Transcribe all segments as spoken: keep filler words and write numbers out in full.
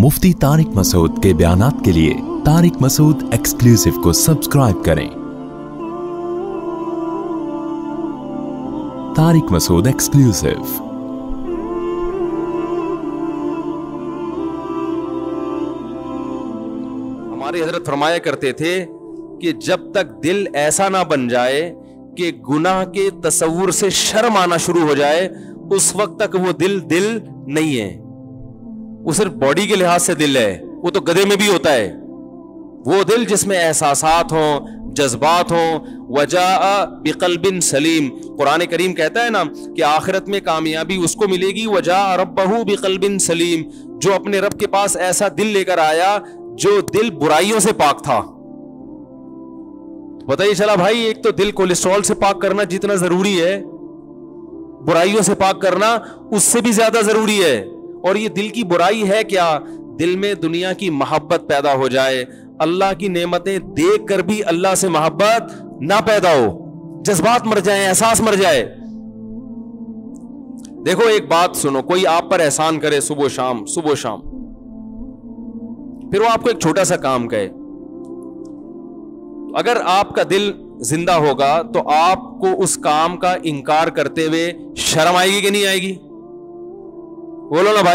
मुफ्ती तारिक मसूद के बयानात के लिए तारिक मसूद एक्सक्लूसिव को सब्सक्राइब करें। तारिक मसूद एक्सक्लूसिव। हमारे हजरत फरमाया करते थे कि जब तक दिल ऐसा ना बन जाए कि गुनाह के तसव्वुर से शर्म आना शुरू हो जाए, उस वक्त तक वो दिल दिल नहीं है। वो सिर्फ बॉडी के लिहाज से दिल है, वो तो गधे में भी होता है। वो दिल जिसमें एहसासात हों, जज्बात हों, वजाअ बिक़ल्बिन सलीम। कुरान करीम कहता है ना कि आखिरत में कामयाबी उसको मिलेगी, वजाअ रब्बहु बिक़ल्बिन सलीम, जो अपने रब के पास ऐसा दिल लेकर आया जो दिल बुराइयों से पाक था। पता ही चला भाई, एक तो दिल कोलेस्ट्रॉल से पाक करना जितना जरूरी है, बुराइयों से पाक करना उससे भी ज्यादा जरूरी है। और ये दिल की बुराई है क्या? दिल में दुनिया की मोहब्बत पैदा हो जाए, अल्लाह की नेमतें देख कर भी अल्लाह से मोहब्बत ना पैदा हो, जज्बात मर जाए, एहसास मर जाए। देखो एक बात सुनो, कोई आप पर एहसान करे सुबह शाम सुबह शाम, फिर वो आपको एक छोटा सा काम कहे, अगर आपका दिल जिंदा होगा तो आपको उस काम का इनकार करते हुए शर्म आएगी कि नहीं आएगी? बोलो ना भाई।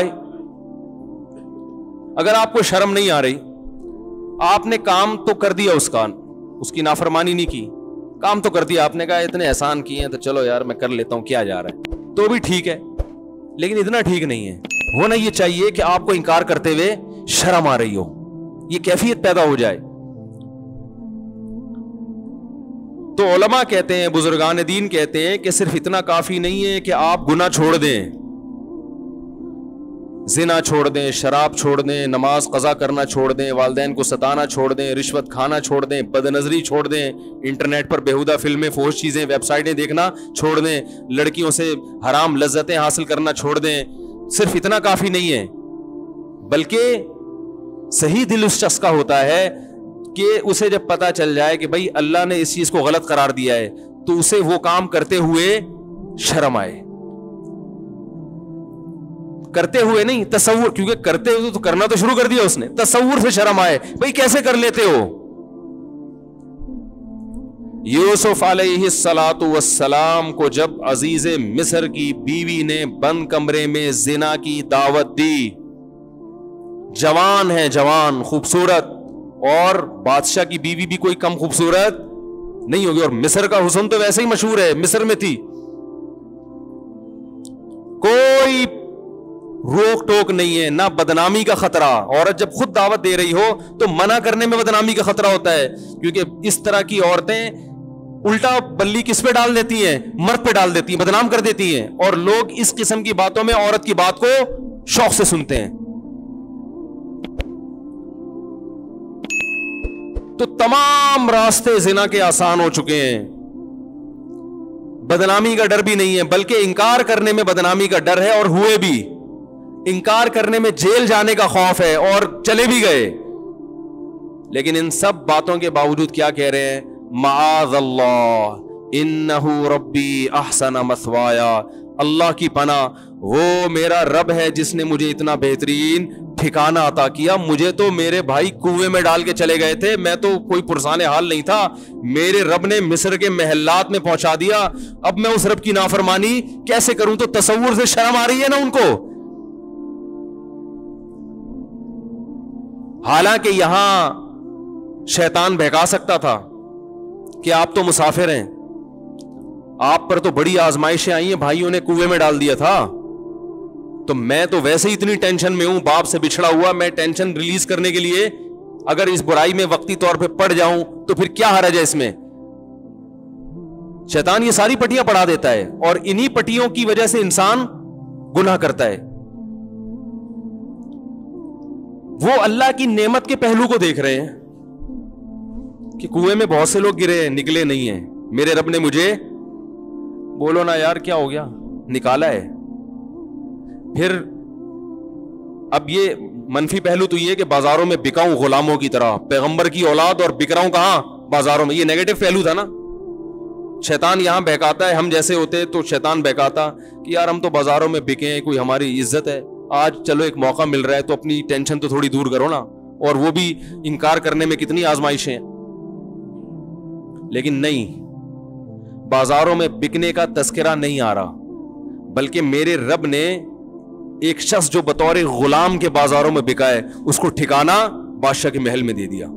अगर आपको शर्म नहीं आ रही, आपने काम तो कर दिया, उसका उसकी नाफरमानी नहीं की, काम तो कर दिया, आपने कहा इतने एहसान किए हैं तो चलो यार मैं कर लेता हूं, क्या जा रहा है, तो भी ठीक है, लेकिन इतना ठीक नहीं है। होना ये चाहिए कि आपको इनकार करते हुए शर्म आ रही हो, ये कैफियत पैदा हो जाए। तो उलमा कहते हैं, बुजुर्गान दीन कहते हैं कि सिर्फ इतना काफी नहीं है कि आप गुनाह छोड़ दें, जिना छोड़ दें, शराब छोड़ दें, नमाज कज़ा करना छोड़ दें, वालिदैन को सताना छोड़ दें, रिश्वत खाना छोड़ दें, बदनजरी छोड़ दें, इंटरनेट पर बेहुदा फिल्में, फोश चीज़ें, वेबसाइटें देखना छोड़ दें, लड़कियों से हराम लज्जतें हासिल करना छोड़ दें। सिर्फ इतना काफ़ी नहीं है, बल्कि सही दिल उस शख्स का होता है कि उसे जब पता चल जाए कि भाई अल्लाह ने इस चीज़ को गलत करार दिया है, तो उसे वो काम करते हुए शर्म आए। करते हुए नहीं, तसव्वुर, क्योंकि करते हुए तो करना तो शुरू कर दिया उसने, तसव्वुर से शर्म आए, भाई कैसे कर लेते हो? यूसुफ अलैहिस्सलातु वस्सलाम को जब अजीज मिस्र की बीवी ने बंद कमरे में जिना की दावत दी, जवान है, जवान खूबसूरत, और बादशाह की बीवी भी कोई कम खूबसूरत नहीं होगी, और मिस्र का हुस्न तो वैसे ही मशहूर है, मिस्र में थी, कोई रोक टोक नहीं है, ना बदनामी का खतरा। औरत जब खुद दावत दे रही हो तो मना करने में बदनामी का खतरा होता है, क्योंकि इस तरह की औरतें उल्टा बल्ली किस पे डाल देती हैं? मर्द पे डाल देती हैं, बदनाम कर देती हैं, और लोग इस किस्म की बातों में औरत की बात को शौक से सुनते हैं। तो तमाम रास्ते जिना के आसान हो चुके हैं, बदनामी का डर भी नहीं है, बल्कि इनकार करने में बदनामी का डर है, और हुए भी, इनकार करने में जेल जाने का खौफ है, और चले भी गए। लेकिन इन सब बातों के बावजूद क्या कह रहे हैं? माअज़ल्लाह इन्नहु रब्बी अहसन मथवाया, अल्लाह की पनाह, वो मेरा रब है जिसने मुझे इतना बेहतरीन ठिकाना अता किया। मुझे तो मेरे भाई कुएं में डाल के चले गए थे, मैं तो कोई पुरसाने हाल नहीं था, मेरे रब ने मिस्र के महलात में पहुंचा दिया। अब मैं उस रब की नाफरमानी कैसे करूं? तो तसव्वुर से शर्म आ रही है ना उनको। हालांकि यहां शैतान बहका सकता था कि आप तो मुसाफिर हैं, आप पर तो बड़ी आजमाइशें आई हैं, भाइयों ने कुएं में डाल दिया था, तो मैं तो वैसे ही इतनी टेंशन में हूं, बाप से बिछड़ा हुआ, मैं टेंशन रिलीज करने के लिए अगर इस बुराई में वक्ती तौर पे पड़ जाऊं तो फिर क्या हर्ज है इसमें? शैतान ये सारी पट्टियां पढ़ा देता है, और इन्हीं पट्टियों की वजह से इंसान गुनाह करता है। वो अल्लाह की नेमत के पहलू को देख रहे हैं कि कुएं में बहुत से लोग गिरे हैं, निकले नहीं हैं, मेरे रब ने मुझे, बोलो ना यार क्या हो गया, निकाला है। फिर अब ये मनफी पहलू तो ये कि बाजारों में बिकाऊं गुलामों की तरह, पैगंबर की औलाद और बिक रहा हूं कहां? बाजारों में। ये नेगेटिव पहलू था ना। शैतान यहां बहकाता है, हम जैसे होते तो शैतान बहकाता कि यार हम तो बाजारों में बिके हैं, कोई हमारी इज्जत है, آج چلو ایک موقع مل رہا ہے تو اپنی ٹینشن تو تھوڑی دور کرو نا, اور وہ بھی انکار کرنے میں کتنی آزمائشیں ہیں. لیکن نہیں, بازاروں میں بکنے کا تذکرہ نہیں آ رہا, بلکہ میرے رب نے ایک شخص جو بطور غلام کے بازاروں میں بکا ہے اس کو ٹھکانہ بادشاہ کے محل میں دے دیا.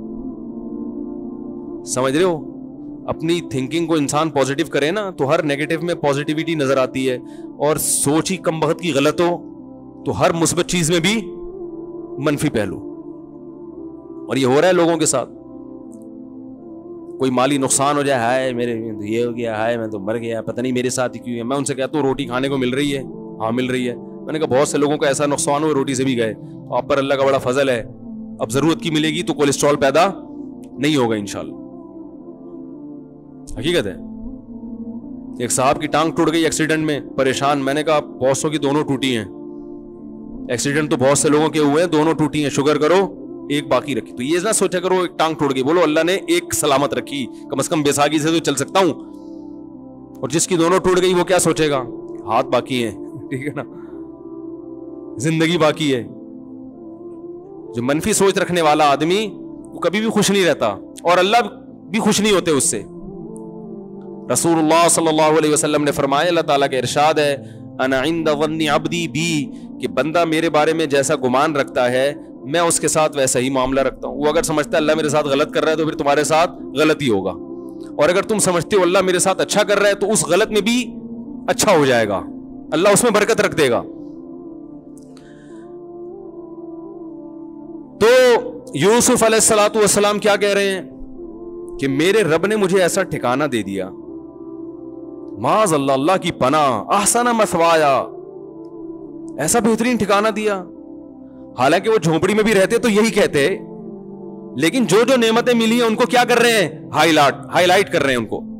سمجھ رہے ہو؟ اپنی تھنکنگ کو انسان پازیٹیو کرے نا تو ہر نیگیٹو میں پازیٹیوٹی نظر آتی ہے, اور سوچ ہی کم بخت کی غلط ہو تو ہر مثبت چیز میں بھی منفی پہلو. اور یہ ہو رہا ہے لوگوں کے ساتھ. کوئی مالی نقصان ہو جائے, ہائے میرے یہ ہو گیا, ہائے میں تو مر گیا, پتہ نہیں میرے ساتھ ہی کیوں ہے. میں ان سے کہتا ہوں روٹی کھانے کو مل رہی ہے؟ ہاں مل رہی ہے. میں نے کہا بہت سے لوگوں کا ایسا نقصان ہوا روٹی سے بھی گئے, تو آپ پر اللہ کا بڑا فضل ہے, اب ضرورت کی ملے گی تو کولیسٹرول پیدا نہیں ہوگا انشاءاللہ. حقیقت ہے. ایک صاحب کی ٹانگ ٹوٹ گئی ایکسیڈنٹ میں, پریشان. میں نے کہا بہت سو کی دونوں ٹوٹی ہیں, ایکسیڈنٹ تو بہت سے لوگوں کے ہوئے ہیں, دونوں ٹوٹی ہیں, شکر کرو ایک باقی رکھی. تو یہ نہ سوچا کرو ایک ٹانگ ٹوٹ گئی, بولو اللہ نے ایک سلامت رکھی, کم از کم بیساگی سے تو چل سکتا ہوں. اور جس کی دونوں ٹوٹ گئی وہ کیا سوچے گا, ہاتھ باقی ہیں, ٹھیک ہے نا, زندگی باقی ہے. جو منفی سوچ رکھنے والا آدمی وہ کبھی بھی خوش نہیں رہتا, اور اللہ بھی خوش نہیں ہوتے اس سے. رسول اللہ صلی اللہ علیہ وسلم نے فرمایا, اللہ تعالیٰ کا ارشاد ہے, انا عند ظن عبدی بی, کہ بندہ میرے بارے میں جیسا گمان رکھتا ہے میں اس کے ساتھ ویسا ہی معاملہ رکھتا ہوں. وہ اگر سمجھتا ہے اللہ میرے ساتھ غلط کر رہا ہے تو پھر تمہارے ساتھ غلط ہی ہوگا, اور اگر تم سمجھتے ہو اللہ میرے ساتھ اچھا کر رہا ہے تو اس غلط میں بھی اچھا ہو جائے گا, اللہ اس میں برکت رکھ دے گا. تو یوسف علیہ الصلوۃ والسلام کیا کہہ رہے ہیں کہ میرے رب نے مجھے ایسا ٹھکانہ دے دیا, معاذ اللہ, اللہ کی پناہ, احسن مثوایا, ایسا بہترین ٹھکانہ دیا. حالانکہ وہ جھونپڑی میں بھی رہتے تو یہی کہتے, لیکن جو جو نعمتیں ملی ہیں ان کو کیا کر رہے ہیں, ہائی لائٹ ہائی لائٹ کر رہے ہیں ان کو.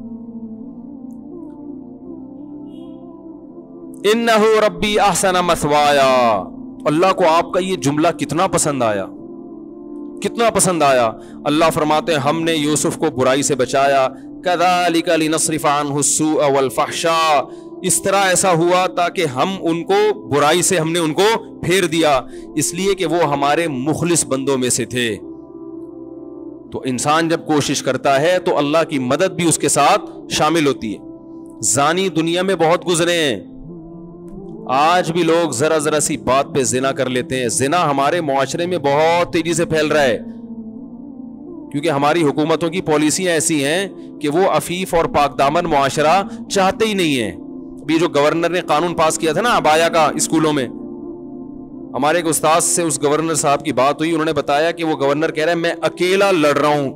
انہ ربی احسن مثوایا. اللہ کو آپ کا یہ جملہ کتنا پسند آیا, کتنا پسند آیا. اللہ فرماتے ہیں ہم نے یوسف کو برائی سے بچایا, کذالک لنصرف عنہ السوء والفحشاء, اس طرح ایسا ہوا تاکہ ہم ان کو برائی سے ہم نے ان کو پھیر دیا, اس لیے کہ وہ ہمارے مخلص بندوں میں سے تھے. تو انسان جب کوشش کرتا ہے تو اللہ کی مدد بھی اس کے ساتھ شامل ہوتی ہے. زانی دنیا میں بہت گزرے ہیں, آج بھی لوگ ذرا ذرا سی بات پہ زنا کر لیتے ہیں. زنا ہمارے معاشرے میں بہت تیزی سے پھیل رہا ہے, کیونکہ ہماری حکومتوں کی پالیسیاں ایسی ہیں کہ وہ عفیف اور پاک دامن معاشرہ چاہتے ہی نہیں ہیں. ابھی جو گورنر نے قانون پاس کیا تھا نا عبایا کا اسکولوں میں, ہمارے ایک استاد سے اس گورنر صاحب کی بات ہوئی, انہوں نے بتایا کہ وہ گورنر کہہ رہا ہے میں اکیلا لڑ رہا ہوں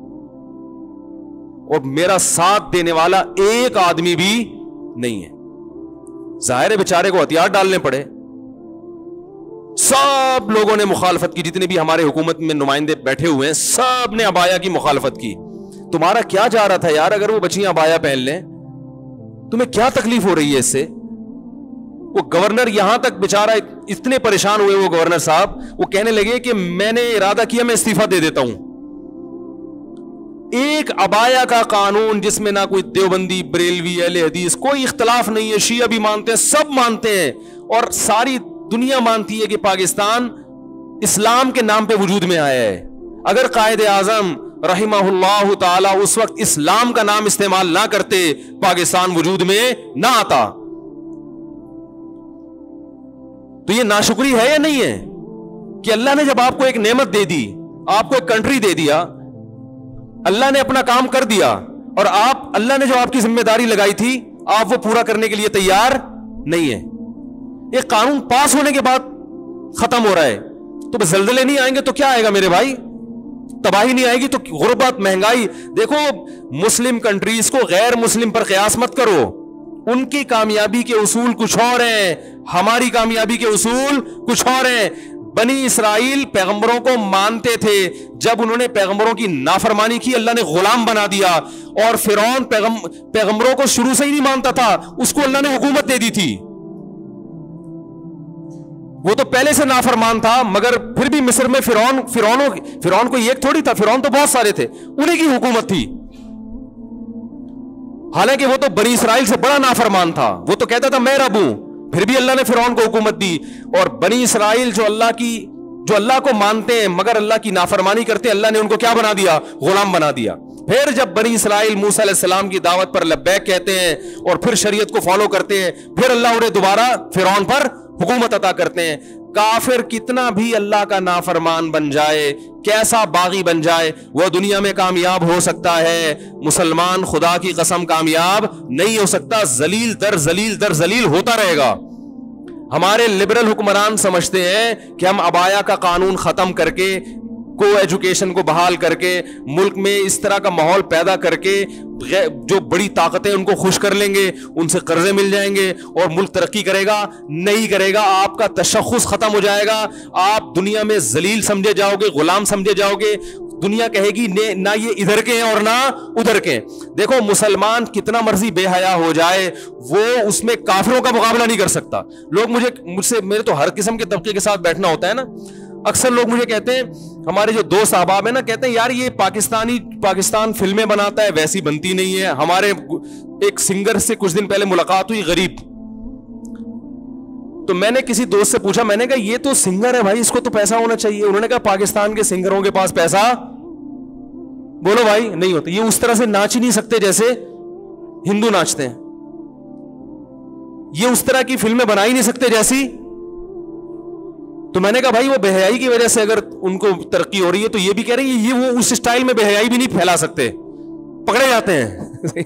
اور میرا ساتھ دینے والا ایک آدمی بھی نہیں ہے. ظاہر ہے بیچارے کو ہتھیار ڈالنے پڑے. سب لوگوں نے مخالفت کی, جتنے بھی ہمارے حکومت میں نمائندے بیٹھے ہوئے ہیں سب نے عبایا کی مخالفت کی. تمہارا کیا جا رہا تھا یار, اگر وہ بچیاں عبایا پہن لیں تمہیں کیا تکلیف ہو رہی ہے اس سے؟ وہ گورنر یہاں تک بیچارہ اتنے پریشان ہوئے, وہ گورنر صاحب وہ کہنے لگے کہ میں نے ارادہ کیا میں استعفیٰ دے دیتا ہوں. ایک عبایا کا قانون جس میں نہ کوئی دیوبندی, بریلوی, اہل حدیث کوئی اختلاف نہیں ہے, شیعہ بھی مانتے ہیں, سب مانتے ہیں, اور ساری دنیا مانتی ہے کہ پاکستان اسلام کے نام پہ وجود میں آیا ہے. اگر قائد اعظم رحمہ اللہ تعالی اس وقت اسلام کا نام استعمال نہ کرتے پاکستان وجود میں نہ آتا. تو یہ ناشکری ہے یا نہیں ہے کہ اللہ نے جب آپ کو ایک نعمت دے دی, آپ کو ایک کنٹری دے دیا, اللہ نے اپنا کام کر دیا, اور آپ اللہ نے جو آپ کی ذمہ داری لگائی تھی آپ وہ پورا کرنے کے لیے تیار نہیں ہے. ایک قانون پاس ہونے کے بعد ختم ہو رہا ہے, تو زلزلے نہیں آئیں گے تو کیا آئے گا میرے بھائی, تباہی نہیں آئے گی تو غربت, مہنگائی. دیکھو مسلم کنٹریز کو غیر مسلم پر قیاس مت کرو, ان کی کامیابی کے اصول کچھ اور ہیں, ہماری کامیابی کے اصول کچھ اور ہیں. بنی اسرائیل پیغمبروں کو مانتے تھے, جب انہوں نے پیغمبروں کی نافرمانی کی اللہ نے غلام بنا دیا, اور فرعون پیغم پیغمبروں کو شروع سے ہی نہیں مانتا تھا, اس کو اللہ نے حکومت دے دی تھی. وہ تو پہلے سے نافرمان تھا, مگر پھر بھی مصر میں فرعون فرعونوں فرعون کوئی ایک تھوڑی تھا, فرعون تو بہت سارے تھے, انہیں کی حکومت تھی. حالانکہ وہ تو بنی اسرائیل سے بڑا نافرمان تھا, وہ تو کہتا تھا میں رب ہوں, پھر بھی اللہ نے فرعون کو حکومت دی. اور بنی اسرائیل جو اللہ کی جو اللہ کو مانتے ہیں مگر اللہ کی نافرمانی کرتے ہیں, اللہ نے ان کو کیا بنا دیا؟ غلام بنا دیا. پھر جب بنی اسرائیل موسیٰ علیہ السلام کی دعوت پر لبیک کہتے ہیں اور پھر شریعت کو فالو کرتے ہیں, پھر اللہ انہیں دوبارہ فرعون پر حکومت عطا کرتے ہیں. کافر کتنا بھی اللہ کا نافرمان بن جائے, کیسا باغی بن جائے, وہ دنیا میں کامیاب ہو سکتا ہے. مسلمان خدا کی قسم کامیاب نہیں ہو سکتا, ذلیل در ذلیل در ذلیل ہوتا رہے گا. ہمارے لبرل حکمران سمجھتے ہیں کہ ہم عبایا کا قانون ختم کر کے, کو ایجوکیشن کو بحال کر کے, ملک میں اس طرح کا ماحول پیدا کر کے جو بڑی طاقتیں ان کو خوش کر لیں گے, ان سے قرضے مل جائیں گے اور ملک ترقی کرے گا. نہیں کرے گا. آپ کا تشخص ختم ہو جائے گا, آپ دنیا میں ذلیل سمجھے جاؤ گے, غلام سمجھے جاؤ گے. دنیا کہے گی نہ یہ ادھر کے ہیں اور نہ ادھر کے. دیکھو مسلمان کتنا مرضی بے حیا ہو جائے, وہ اس میں کافروں کا مقابلہ نہیں کر سکتا. لوگ مجھے مجھ سے میرے تو ہر قسم کے طبقے کے ساتھ بیٹھنا ہوتا ہے نا. اکثر لوگ مجھے کہتے ہیں, ہمارے جو دوست احباب ہیں نا, کہتے ہیں یار یہ پاکستانی پاکستان فلمیں بناتا ہے ویسی بنتی نہیں ہے. ہمارے ایک سنگر سے کچھ دن پہلے ملاقات ہوئی, غریب, تو میں نے کسی دوست سے پوچھا, میں نے کہا یہ تو سنگر ہے بھائی, اس کو تو پیسہ ہونا چاہیے. انہوں نے کہا پاکستان کے سنگروں کے پاس پیسہ, بولو بھائی, نہیں ہوتا. یہ اس طرح سے ناچ ہی نہیں سکتے جیسے ہندو ناچتے ہیں. یہ اس طرح کی فلمیں بنا ہی نہیں سکتے جیسی. تو میں نے کہا بھائی وہ بے حیائی کی وجہ سے اگر ان کو ترقی ہو رہی ہے تو یہ بھی کہہ رہے ہیں یہ وہ اس اسٹائل میں بے حیائی بھی نہیں پھیلا سکتے, پکڑے جاتے ہیں.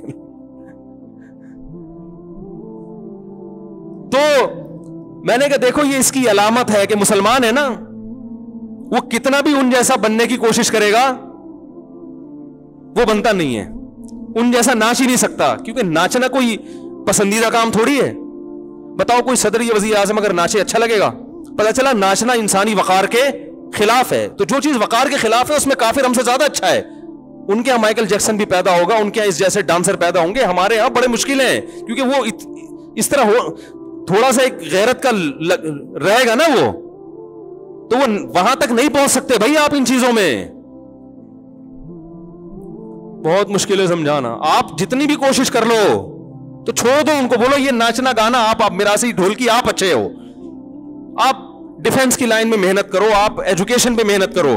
تو میں نے کہا دیکھو یہ اس کی علامت ہے کہ مسلمان ہے نا, وہ کتنا بھی ان جیسا بننے کی کوشش کرے گا وہ بنتا نہیں ہے, ان جیسا ناچ ہی نہیں سکتا. کیونکہ ناچنا کوئی پسندیدہ کام تھوڑی ہے. بتاؤ کوئی صدر یا وزیر اعظم اگر ناچے اچھا لگے گا؟ پتہ چلا ناچنا انسانی وقار کے خلاف ہے. تو جو چیز وقار کے خلاف ہے اس میں کافر ہم سے زیادہ اچھا ہے. ان کے یہاں مائیکل جیکسن بھی پیدا ہوگا, ان کے یہاں اس جیسے ڈانسر پیدا ہوں گے, ہمارے یہاں بڑے مشکل ہیں. کیونکہ وہ اس طرح ہو, تھوڑا سا ایک غیرت کا رہے گا نا وہ, تو وہ وہاں تک نہیں پہنچ سکتے بھائی آپ ان چیزوں میں. بہت مشکل ہے سمجھانا. آپ جتنی بھی کوشش کر لو تو چھوڑ دو ان کو, بولو یہ ناچنا گانا آپ آپ میراثی ڈھولکی آپ اچھے ہو, آپ ڈیفنس کی لائن میں محنت کرو, آپ ایجوکیشن پہ محنت کرو.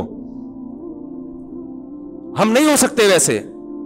ہم نہیں ہو سکتے ویسے.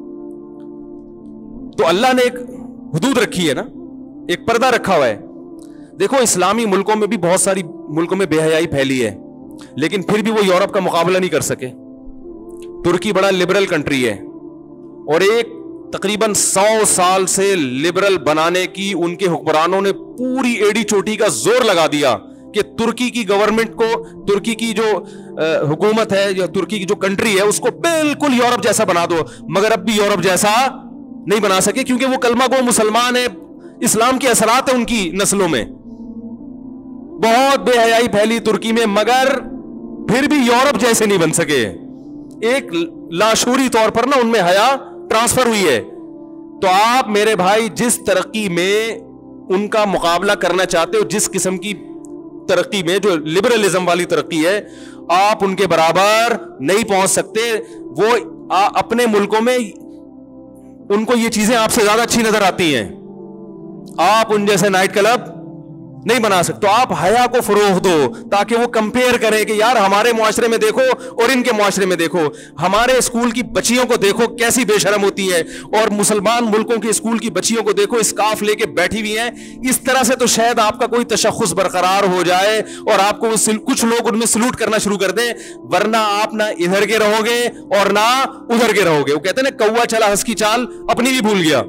تو اللہ نے ایک حدود رکھی ہے نا, ایک پردہ رکھا ہوا ہے. دیکھو اسلامی ملکوں میں بھی بہت ساری ملکوں میں بے حیائی پھیلی ہے, لیکن پھر بھی وہ یورپ کا مقابلہ نہیں کر سکے. ترکی بڑا لبرل کنٹری ہے اور ایک تقریباً سو سال سے لبرل بنانے کی ان کے حکمرانوں نے پوری ایڑی چوٹی کا زور لگا دیا کہ ترکی کی گورنمنٹ کو, ترکی کی جو حکومت ہے یا ترکی کی جو کنٹری ہے اس کو بالکل یورپ جیسا بنا دو. مگر اب بھی یورپ جیسا نہیں بنا سکے کیونکہ وہ کلمہ گو مسلمان ہے, اسلام کے اثرات ہیں ان کی نسلوں میں. بہت بے حیائی پھیلی ترکی میں, مگر پھر بھی یورپ جیسے نہیں بن سکے. ایک لاشعوری طور پر نا ان میں حیا ٹرانسفر ہوئی ہے. تو آپ میرے بھائی جس ترقی میں ان کا مقابلہ کرنا چاہتے ہو, جس قسم کی ترقی میں جو لبرلزم والی ترقی ہے, آپ ان کے برابر نہیں پہنچ سکتے. وہ اپنے ملکوں میں ان کو یہ چیزیں آپ سے زیادہ اچھی نظر آتی ہیں, آپ ان جیسے نائٹ کلب نہیں بنا سکتے. تو آپ حیا کو فروغ دو تاکہ وہ کمپیئر کریں کہ یار ہمارے معاشرے میں دیکھو اور ان کے معاشرے میں دیکھو, ہمارے اسکول کی بچیوں کو دیکھو کیسی بے شرم ہوتی ہیں, اور مسلمان ملکوں کے اسکول کی بچیوں کو دیکھو اسکارف لے کے بیٹھی ہوئی ہیں. اس طرح سے تو شاید آپ کا کوئی تشخص برقرار ہو جائے اور آپ کو کچھ لوگ ان میں سلوٹ کرنا شروع کر دیں, ورنہ آپ نہ ادھر کے رہو گے اور نہ ادھر کے رہو گے. وہ کہتے ہیں نا کوا چلا ہنس کی چال اپنی بھی بھول گیا.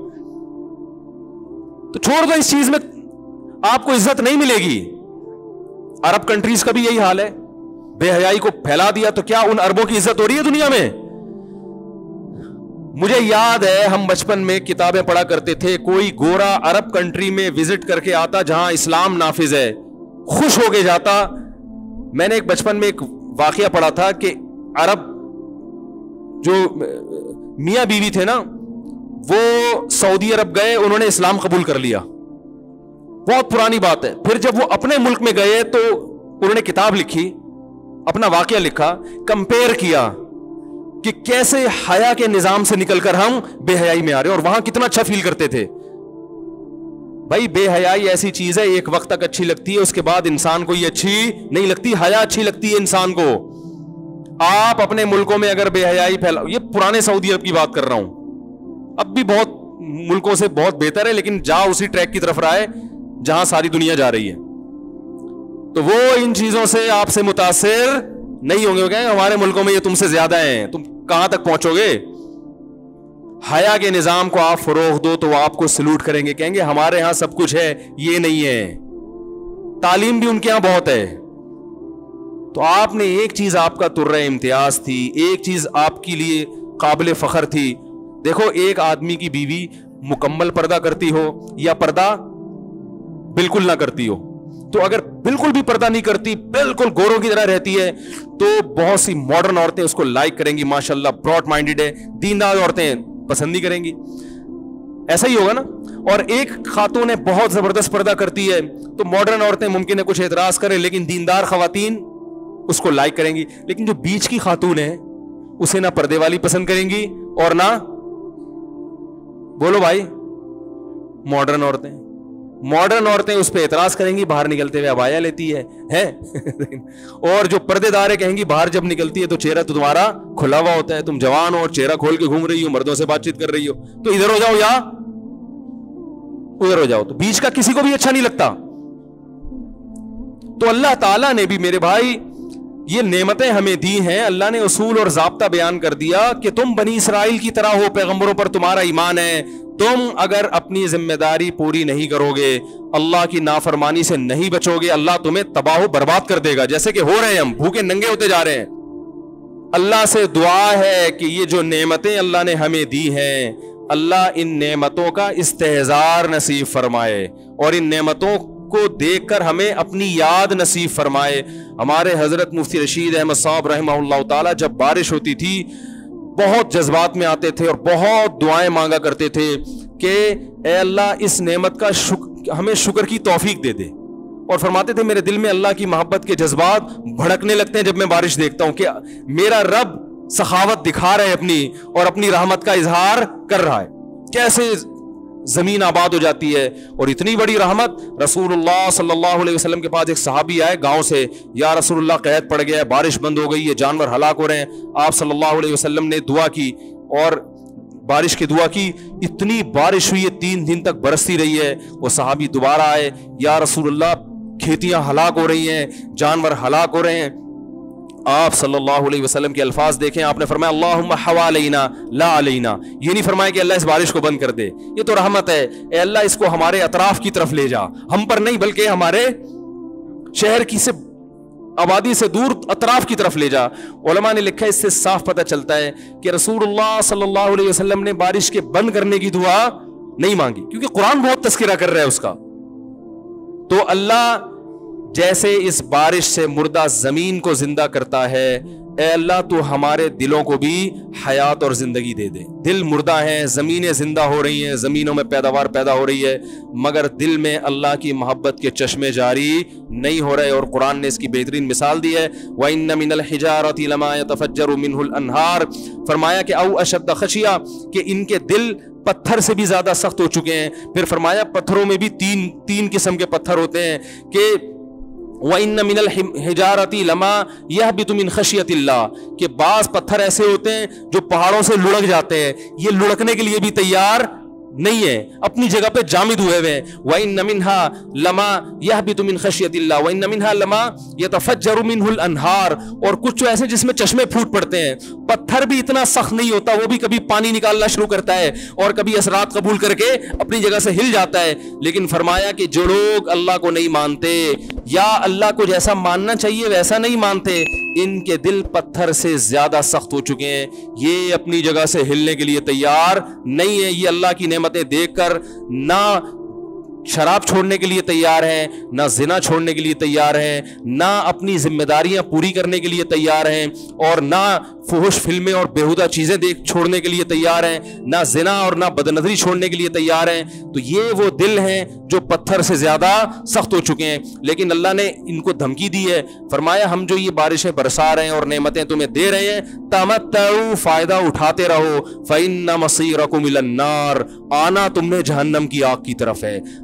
تو چھوڑ دو اس چیز میں, آپ کو عزت نہیں ملے گی. عرب کنٹریز کا بھی یہی حال ہے, بے حیائی کو پھیلا دیا تو کیا ان عربوں کی عزت ہو رہی ہے دنیا میں؟ مجھے یاد ہے ہم بچپن میں کتابیں پڑھا کرتے تھے, کوئی گورا عرب کنٹری میں وزٹ کر کے آتا جہاں اسلام نافذ ہے, خوش ہو کے جاتا. میں نے ایک بچپن میں ایک واقعہ پڑھا تھا کہ عرب جو میاں بیوی تھے نا وہ سعودی عرب گئے, انہوں نے اسلام قبول کر لیا. بہت پرانی بات ہے. پھر جب وہ اپنے ملک میں گئے تو انہوں نے کتاب لکھی, اپنا واقعہ لکھا, کمپیئر کیا کہ کیسے حیا کے نظام سے نکل کر ہم بے حیائی میں آ رہے ہیں, اور وہاں کتنا اچھا فیل کرتے تھے. بھائی بے حیائی ایسی چیز ہے ایک وقت تک اچھی لگتی ہے, اس کے بعد انسان کو یہ اچھی نہیں لگتی. حیا اچھی لگتی ہے انسان کو. آپ اپنے ملکوں میں اگر بے حیائی پھیلاؤ, یہ پرانے سعودی عرب کی بات کر رہا ہوں, اب بھی بہت ملکوں سے بہت بہتر ہے, لیکن جا اسی ٹریک کی طرف رہا ہے جہاں ساری دنیا جا رہی ہے. تو وہ ان چیزوں سے آپ سے متاثر نہیں ہوں گے, کہ ہمارے ملکوں میں یہ تم سے زیادہ ہیں, تم کہاں تک پہنچو گے. حیا کے نظام کو آپ فروغ دو تو وہ آپ کو سلوٹ کریں گے, کہیں گے ہمارے ہاں سب کچھ ہے, یہ نہیں ہے. تعلیم بھی ان کے ہاں بہت ہے. تو آپ نے ایک چیز آپ کا ترہ امتیاز تھی, ایک چیز آپ کے لیے قابل فخر تھی. دیکھو ایک آدمی کی بیوی مکمل پردہ کرتی ہو یا پردہ بالکل نہ کرتی ہو, تو اگر بالکل بھی پردہ نہیں کرتی, بالکل گوروں کی طرح رہتی ہے, تو بہت سی ماڈرن عورتیں اس کو لائک کریں گی, ماشاءاللہ براڈ مائنڈیڈ ہے. دیندار عورتیں پسند نہیں کریں گی. ایسا ہی ہوگا نا. اور ایک خاتون ہے بہت زبردست پردہ کرتی ہے, تو ماڈرن عورتیں ممکن ہے کچھ اعتراض کریں, لیکن دیندار خواتین اس کو لائک کریں گی. لیکن جو بیچ کی خاتون ہے اسے نہ پردے والی پسند کریں گی اور نہ, بولو بھائی, ماڈرن عورتیں. ماڈرن عورتیں اس پہ اعتراض کریں گی, باہر نکلتے ہوئے عبایا لیتی ہے ہے اور جو پردے دار ہے کہیں گی باہر جب نکلتی ہے تو چہرہ تو تمہارا کھلا ہوا ہوتا ہے, تم جوان ہو اور چہرہ کھول کے گھوم رہی ہو, مردوں سے بات چیت کر رہی ہو, تو ادھر ہو جاؤ یا ادھر ہو جاؤ. تو بیچ کا کسی کو بھی اچھا نہیں لگتا. تو اللہ تعالیٰ نے بھی میرے بھائی یہ نعمتیں ہمیں دی ہیں. اللہ نے اصول اور ضابطہ بیان کر دیا کہ تم بنی اسرائیل کی طرح ہو, پیغمبروں پر تمہارا ایمان ہے. تم اگر اپنی ذمہ داری پوری نہیں کرو گے, اللہ کی نافرمانی سے نہیں بچو گے, اللہ تمہیں تباہ و برباد کر دے گا, جیسے کہ ہو رہے ہیں, ہم بھوکے ننگے ہوتے جا رہے ہیں. اللہ سے دعا ہے کہ یہ جو نعمتیں اللہ نے ہمیں دی ہیں, اللہ ان نعمتوں کا استحضار نصیب فرمائے اور ان نعمتوں کو دیکھ کر ہمیں اپنی یاد نصیب فرمائے. ہمارے حضرت مفتی رشید احمد صاحب رحمہ اللہ تعالی جب بارش ہوتی تھی بہت جذبات میں آتے تھے اور بہت دعائیں مانگا کرتے تھے کہ اے اللہ اس نعمت کا شکر, ہمیں شکر کی توفیق دے دے. اور فرماتے تھے میرے دل میں اللہ کی محبت کے جذبات بھڑکنے لگتے ہیں جب میں بارش دیکھتا ہوں کہ میرا رب سخاوت دکھا رہا ہے اپنی, اور اپنی رحمت کا اظہار کر رہا ہے. کیسے زمین آباد ہو جاتی ہے. اور اتنی بڑی رحمت, رسول اللہ صلی اللہ علیہ وسلم کے پاس ایک صحابی آئے گاؤں سے, یا رسول اللہ قحط پڑ گیا ہے, بارش بند ہو گئی ہے, جانور ہلاک ہو رہے ہیں. آپ صلی اللہ علیہ وسلم نے دعا کی اور بارش کی دعا کی, اتنی بارش ہوئی ہے تین دن تک برستی رہی ہے. وہ صحابی دوبارہ آئے, یا رسول اللہ کھیتیاں ہلاک ہو رہی ہیں, جانور ہلاک ہو رہے ہیں. آپ صلی اللہ علیہ وسلم کے الفاظ دیکھیں, آپ نے فرمایا اللہم حوالینا لا علینا. یہ نہیں فرمایا کہ اللہ اس بارش کو بند کر دے, یہ تو رحمت ہے, اے اللہ اس کو ہمارے اطراف کی طرف لے جا, ہم پر نہیں بلکہ ہمارے شہر کی سے آبادی سے دور اطراف کی طرف لے جا. علماء نے لکھا اس سے صاف پتہ چلتا ہے کہ رسول اللہ صلی اللہ علیہ وسلم نے بارش کے بند کرنے کی دعا نہیں مانگی, کیونکہ قرآن بہت تذکرہ کر رہا ہے اس کا. تو اللہ جیسے اس بارش سے مردہ زمین کو زندہ کرتا ہے, اے اللہ تو ہمارے دلوں کو بھی حیات اور زندگی دے دے. دل مردہ ہیں, زمینیں زندہ ہو رہی ہیں, زمینوں میں پیداوار پیدا ہو رہی ہے, مگر دل میں اللہ کی محبت کے چشمے جاری نہیں ہو رہے. اور قرآن نے اس کی بہترین مثال دی ہے, وَإِنَّ مِنَ الْحِجَارَةِ لَمَا يَتَفَجَّرُ مِنْهُ الْأَنْهَارُ. فرمایا کہ او اشد خشیہ, کہ ان کے دل پتھر سے بھی زیادہ سخت ہو چکے ہیں. پھر فرمایا پتھروں میں بھی تین تین قسم کے پتھر ہوتے ہیں کہ وَإِنَّ مِنَ الْحِجَارَةِ لَمَا يَهْبِطُ مِنْ خَشْيَةِ اللَّهِ, کہ بعض پتھر ایسے ہوتے ہیں جو پہاڑوں سے لڑک جاتے ہیں, یہ لڑکنے کے لیے بھی تیار نہیں ہے, اپنی جگہ پہ جامد ہوئے ہوئے. وَإِنَّ مِنْهَا لَمَا يَهْبِطُ مِنْ خَشْيَةِ اللَّهِ وَإِنَّ مِنْهَا لَمَا يَتَفَجَّرُ مِنْهُ الْأَنْهَارُ. اور کچھ ایسے جس میں چشمے پھوٹ پڑتے ہیں. پتھر بھی اتنا سخت نہیں ہوتا, وہ بھی کبھی پانی نکالنا شروع کرتا ہے اور کبھی اثرات قبول کر کے اپنی جگہ سے ہل جاتا ہے. لیکن فرمایا کہ جو لوگ اللہ کو نہیں مانتے یا اللہ کو جیسا ماننا چاہیے ویسا نہیں مانتے, ان کے دل پتھر سے زیادہ سخت ہو چکے ہیں, یہ اپنی جگہ سے ہلنے کے لیے تیار نہیں ہے. یہ اللہ کی نعمتیں دیکھ کر نہ شراب چھوڑنے کے لیے تیار ہیں, نہ زنا چھوڑنے کے لیے تیار ہیں, نہ اپنی ذمہ داریاں پوری کرنے کے لیے تیار ہیں, اور نہ فحش فلمیں اور بیہودہ چیزیں دیکھ چھوڑنے کے لیے تیار ہیں, نہ زنا اور نہ بدنظری چھوڑنے کے لیے تیار ہیں. تو یہ وہ دل ہیں جو پتھر سے زیادہ سخت ہو چکے ہیں. لیکن اللہ نے ان کو دھمکی دی ہے, فرمایا ہم جو یہ بارشیں برسا رہے ہیں اور نعمتیں تمہیں دے رہے ہیں, تمتعوا, فائدہ اٹھاتے رہو, فإن مصيركم إلى النار, آنا تم نے جہنم کی آگ کی طرف ہے.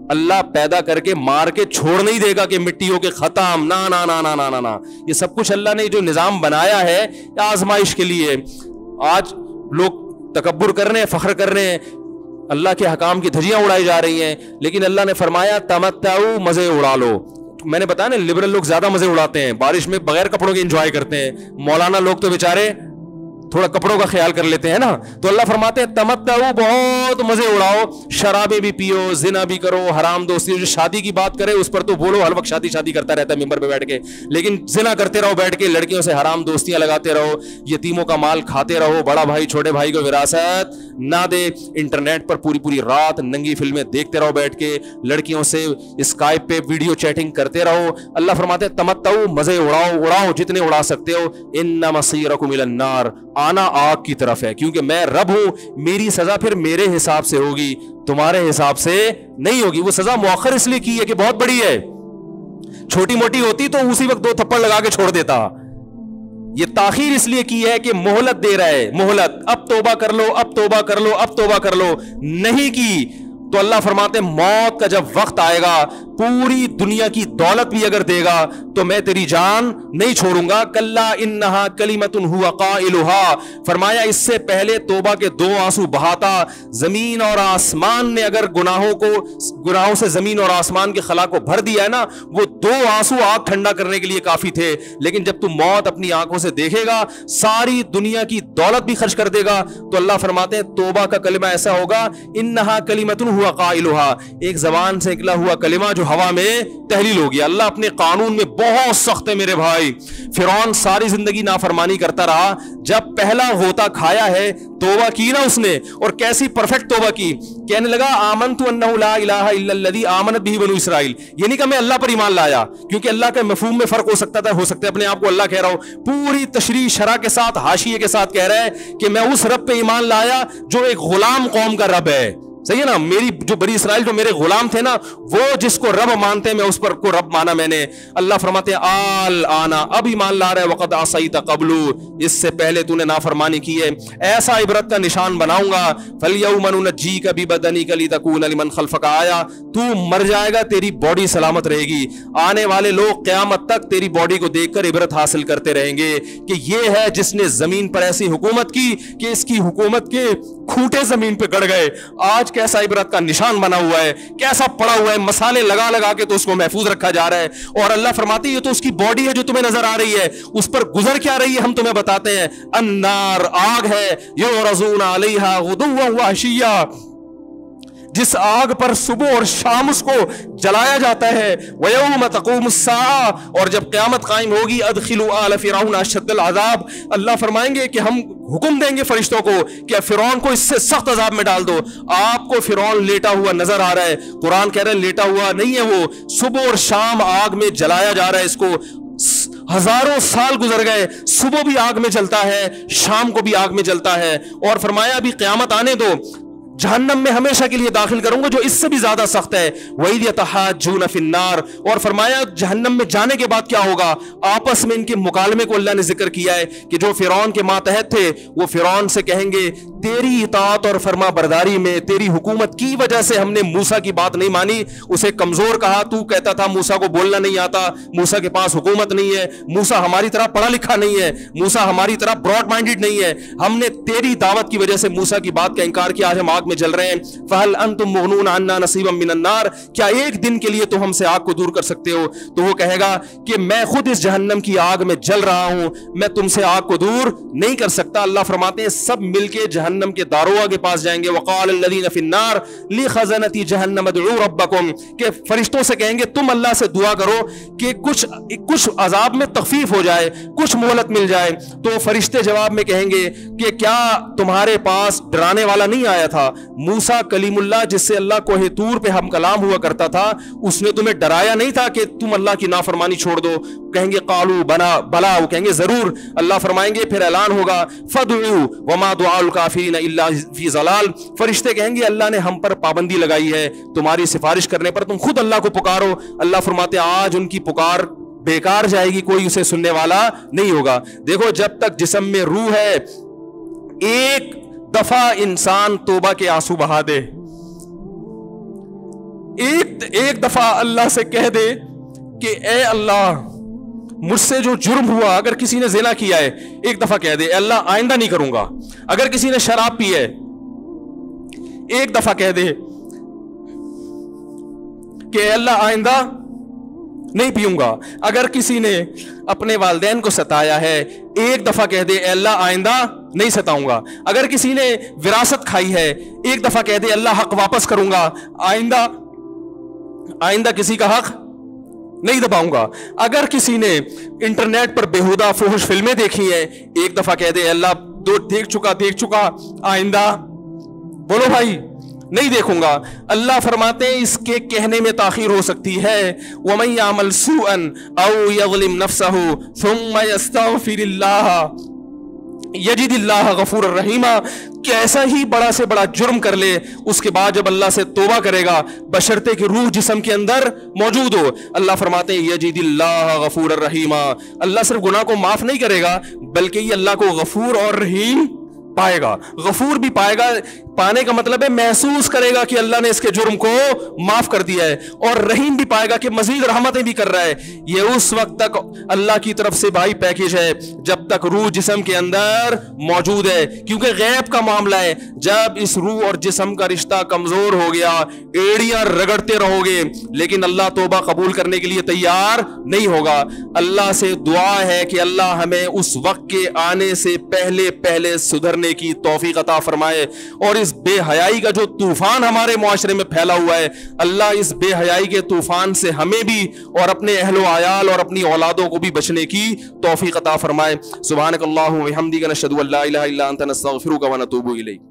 اللہ پیدا کر کے مار کے چھوڑ نہیں دے گا کہ مٹیوں کے ختم، نا نا نا نا نا نا یہ سب کچھ اللہ نے جو نظام بنایا ہے آزمائش کے لیے. آج لوگ تکبر کر رہے ہیں، فخر کر رہے ہیں، اللہ کے حکام کی دھجیاں اڑائی جا رہی ہیں، لیکن اللہ نے فرمایا تمتعوا، مزے اڑا لو. میں نے بتایا نا لبرل لوگ زیادہ مزے اڑاتے ہیں، بارش میں بغیر کپڑوں کے انجوائے کرتے ہیں. مولانا لوگ تو بیچارے تھوڑا کپڑوں کا خیال کر لیتے ہیں نا. تو اللہ فرماتے ہیں تمتعوا، بہت مزے اڑاؤ، شرابیں بھی پیو، زنا بھی کرو، حرام دوستی. جو شادی کی بات کرے اس پر تو بولو ہر وقت شادی شادی کرتا رہتا ہے ممبر پہ بیٹھ کے، لیکن زنا کرتے رہو بیٹھ کے، لڑکیوں سے حرام دوستیاں لگاتے رہو، یتیموں کا مال کھاتے رہو، بڑا بھائی چھوٹے بھائی کو وراثت نہ دے، انٹرنیٹ پر پوری پوری رات ننگی فلمیں دیکھتے رہو بیٹھ کے، لڑکیوں سے اسکائپ پہ ویڈیو چیٹنگ کرتے رہو. اللہ فرماتے ہیں تمتعوا، مزے اڑاؤ، اڑاؤ جتنے اڑا سکتے ہو. ان مصیرکم الی النار، آنا آگ کی طرف ہے، کیونکہ میں رب ہوں، میری سزا پھر میرے حساب سے ہوگی، تمہارے حساب سے نہیں ہوگی. وہ سزا مؤخر اس لیے کی ہے کہ بہت بڑی ہے، چھوٹی موٹی ہوتی تو اسی وقت دو تھپڑ لگا کے چھوڑ دیتا. یہ تاخیر اس لیے کی ہے کہ مہلت دے رہا ہے، مہلت، اب توبہ کر لو، اب توبہ کر لو، اب توبہ کر لو. نہیں کی تو اللہ فرماتے ہیں موت کا جب وقت آئے گا، پوری دنیا کی دولت بھی اگر دے گا تو میں تیری جان نہیں چھوڑوں گا. کلا انہا کلمۃ ہوا قائلھا، فرمایا اس سے پہلے توبہ کے دو آنسو بہاتا. زمین اور آسمان نے اگر گناہوں کو گناہوں سے زمین اور آسمان کے خلا کو بھر دیا ہے نا، وہ دو آنسو آگ ٹھنڈا کرنے کے لیے کافی تھے. لیکن جب تم موت اپنی آنکھوں سے دیکھے گا، ساری دنیا کی دولت بھی خرچ کر دے گا، تو اللہ فرماتے ہیں توبہ کا کلمہ ایسا ہوگا، انہا کلمۃ ہوا قائلھا، ایک زبان سے نکلا ہوا کلمہ جو ہوا میں تحلیل ہو گیا. اللہ اپنے قانون میں بہت سخت ہے میرے بھائی. فرعون ساری زندگی نافرمانی کرتا رہا، جب پہلا غوطہ کھایا ہے توبہ کی نا اس نے، اور کیسی پرفیکٹ توبہ کی. کہنے لگا آمنت انہ لا الہ الا الذی آمنت بہ بنو اسرائیل، یہ نہیں کہ میں اللہ پر ایمان لایا، کیونکہ اللہ کے مفہوم میں فرق ہو سکتا تھا، ہو سکتا ہے اپنے آپ کو اللہ کہہ رہا ہو. پوری تشریح شرح کے ساتھ، حاشیے کے ساتھ کہہ رہا ہے کہ میں اس رب پہ ایمان لایا جو ایک غلام قوم کا رب ہے. صحیح ہے نا، میری جو بنی اسرائیل جو میرے غلام تھے نا، وہ جس کو رب مانتے ہیں میں اس پر کو رب مانا میں نے. اللہ فرماتے ہیں آل آنا، اب ایمان لا رہے، وقد عصیت قبل، اس سے پہلے تو نے نافرمانی کی ہے. ایسا عبرت کا نشان بناؤں گا. فالیوم ننجیک ببدنک لتکون لمن خلفک آیا، تو مر جائے گا تیری باڈی سلامت رہے گی، آنے والے لوگ قیامت تک تیری باڈی کو دیکھ کر عبرت حاصل کرتے رہیں گے کہ یہ ہے جس نے زمین پر ایسی حکومت کی کہ اس کی حکومت کے کھوٹے زمین پہ گڑ گئے. آج کیسا عبرت کا نشان بنا ہوا ہے، کیسا پڑا ہوا ہے، مسالے لگا لگا کے تو اس کو محفوظ رکھا جا رہا ہے. اور اللہ فرماتے ہیں یہ تو اس کی باڈی ہے جو تمہیں نظر آ رہی ہے، اس پر گزر کیا رہی ہے ہم تمہیں بتاتے ہیں. النار، آگ ہے، یعرضون علیہا غدوا وعشیا، جس آگ پر صبح اور شام اس کو جلایا جاتا ہے. وَيَوْمَ تَقُومُ السَّاعَةُ، اور جب قیامت قائم ہوگی، أَدْخِلُوا آلَ فِرْعَوْنَ أَشَدَّ الْعَذَابِ، اللہ فرمائیں گے کہ ہم حکم دیں گے فرشتوں کو کہ فرعون کو اس سے سخت عذاب میں ڈال دو. آپ کو فرعون لیٹا ہوا نظر آ رہا ہے، قرآن کہہ رہا ہے لیٹا ہوا نہیں ہے، وہ صبح اور شام آگ میں جلایا جا رہا ہے. اس کو ہزاروں سال گزر گئے، صبح بھی آگ میں جلتا ہے، شام کو بھی آگ میں جلتا ہے. اور فرمایا ابھی قیامت آنے دو، جہنم میں ہمیشہ کے لیے داخل کروں گا جو اس سے بھی زیادہ سخت ہے. وَإِذْ يَتَحَاجُّونَ فِي النَّارِ، اور فرمایا جہنم میں جانے کے بعد کیا ہوگا. آپس میں ان کے مکالمے کو اللہ نے ذکر کیا ہے کہ جو فرعون کے ماتحت تھے وہ فرعون سے کہیں گے تیری اطاعت اور فرما برداری میں، تیری حکومت کی وجہ سے ہم نے موسیٰ کی بات نہیں مانی، اسے کمزور کہا. تو کہتا تھا موسیٰ کو بولنا نہیں آتا، موسیٰ کے پاس حکومت نہیں ہے، موسیٰ ہماری طرح پڑھا لکھا نہیں ہے، موسیٰ ہماری طرح براڈ مائنڈڈ نہیں ہے، ہم نے تیری دعوت کی وجہ سے موسیٰ کی بات کا انکار کیا، آج ہم آگ میں جل رہے ہیں. فَهَلْ أَنْتُمْ مُغْنُونَ عَنَّا نَصِيبًا مِّنَ النَّارِ، کیا ایک دن کے لیے تو ہم سے آگ کو دور کر سکتے ہو. تو وہ کہے گا کہ میں خود اس جہنم کی آگ میں جل رہا ہوں، میں تم سے آگ کو دور نہیں کر سکتا. اللہ فرماتے ہیں سب مل کے جہنم کے داروغ کے پاس جائیں گے. وَقَالَ الَّذِينَ فِي النَّارِ لِخَزَنَةِ جَهَنَّمَ ادْعُوا رَبَّكُمْ، کہ فرشتوں سے کہیں گے تم اللہ سے دعا کرو کہ کچھ کچھ عذاب میں تخفیف ہو جائے، کچھ مہلت مل جائے. تو فرشتے جواب میں کہیں گے کہ کیا تمہارے پاس ڈرانے والا نہیں آیا تھا؟ موسیٰ کلیم اللہ جس سے اللہ کوہ طور پہ ہم کلام ہوا کرتا تھا، اس نے تمہیں ڈرایا نہیں تھا کہ تم اللہ کی نافرمانی چھوڑ دو؟ کہیں گے قالوا بنا بلا، وہ کہیں گے ضرور. اللہ فرمائیں گے پھر اعلان ہوگا فادعوا وما دعاء الکافرین الا فی ضلال، فرشتے کہیں گے اللہ نے ہم پر پابندی لگائی ہے تمہاری سفارش کرنے پر، تم خود اللہ کو پکارو. اللہ فرماتے آج ان کی پکار بیکار جائے گی، کوئی اسے سننے والا نہیں ہوگا. دیکھو جب تک جسم میں روح ہے، ایک دفعہ انسان توبہ کے آنسو بہا دے، ایک ایک دفعہ اللہ سے کہہ دے کہ اے اللہ مجھ سے جو جرم ہوا، اگر کسی نے زنا کیا ہے ایک دفعہ کہہ دے اے اللہ آئندہ نہیں کروں گا. اگر کسی نے شراب پی ہے ایک دفعہ کہہ دے کہ اے اللہ آئندہ نہیں پیوں گا. اگر کسی نے اپنے والدین کو ستایا ہے ایک دفعہ کہہ دے اے اللہ آئندہ نہیں ستاؤں گا. اگر کسی نے وراثت کھائی ہے ایک دفعہ کہہ دے اللہ حق واپس کروں گا، آئندہ آئندہ کسی کا حق نہیں دباؤں گا. اگر کسی نے انٹرنیٹ پر بےہودہ فحش فلمیں دیکھی ہیں ایک دفعہ کہہ دے اللہ دو دیکھ چکا دیکھ چکا آئندہ بولو بھائی نہیں دیکھوں گا. اللہ فرماتے ہیں اس کے کہنے میں تاخیر ہو سکتی ہے. وَمَن يَعْمَلْ سُوءًا أَوْ يَظْلِمْ نَفْسَهُ ثُمَّ يَسْتَغْفِرِ اللَّهَ یجد اللہ غفور الرحیم. کیسا ہی بڑا سے بڑا جرم کر لے اس کے بعد جب اللہ سے توبہ کرے گا بشرطے کہ روح جسم کے اندر موجود ہو، اللہ فرماتے ہیں یجد اللہ غفور الرحیم. اللہ صرف گناہ کو معاف نہیں کرے گا بلکہ یہ اللہ کو غفور اور رحیم پائے گا. غفور بھی پائے گا، پانے کا مطلب ہے محسوس کرے گا کہ اللہ نے اس کے جرم کو معاف کر دیا ہے، اور رحیم بھی پائے گا کہ مزید رحمتیں بھی کر رہا ہے. یہ اس وقت تک اللہ کی طرف سے بھائی پیکیج ہے جب تک روح جسم کے اندر موجود ہے، کیونکہ غیب کا معاملہ ہے. جب اس روح اور جسم کا رشتہ کمزور ہو گیا ایڑیاں رگڑتے رہو گے لیکن اللہ توبہ قبول کرنے کے لیے تیار نہیں ہوگا. اللہ سے دعا ہے کہ اللہ ہمیں اس وقت کے آنے سے پہلے پہلے سدھرنے کی توفیق عطا فرمائے، اور اس بے حیائی کا جو طوفان ہمارے معاشرے میں پھیلا ہوا ہے اللہ اس بے حیائی کے طوفان سے ہمیں بھی اور اپنے اہل و عیال اور اپنی اولادوں کو بھی بچنے کی توفیق عطا فرمائے. سبحانک اللہم و بحمدک نشہد ان لا الہ الا انت نستغفرک و نتوب الیک.